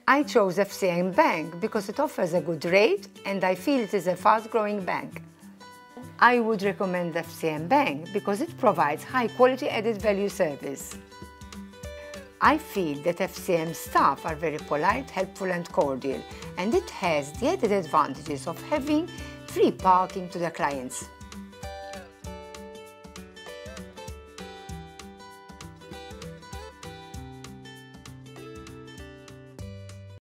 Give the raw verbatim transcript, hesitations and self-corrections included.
I chose F C M Bank because it offers a good rate and I feel it is a fast-growing bank. I would recommend F C M Bank because it provides high-quality added value service. I feel that F C M staff are very polite, helpful and cordial, and it has the added advantages of having free parking to the clients.